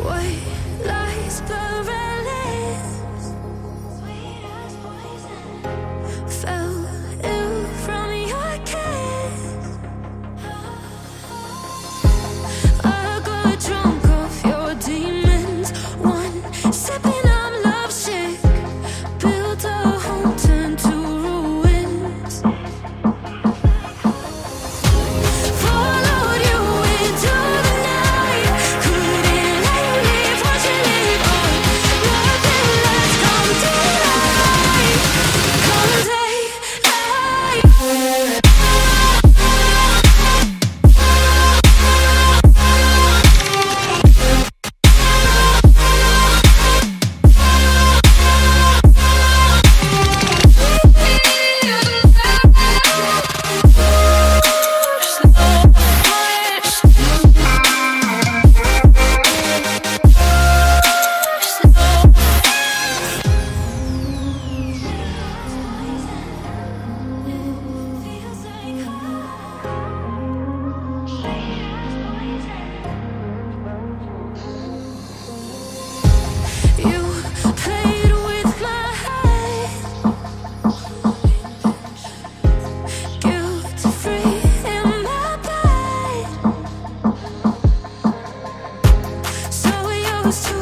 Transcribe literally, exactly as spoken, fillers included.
White lies blur our lips. Fell ill from your kiss. I got drunk off your demons. One sipping, I'm lovesick. Built a home, turned to ruins. Followed you into the night. Couldn't let you leave, watch you leave on. Nothing less come to life. Come take life. You played with my head, guilt free in my bed. So used to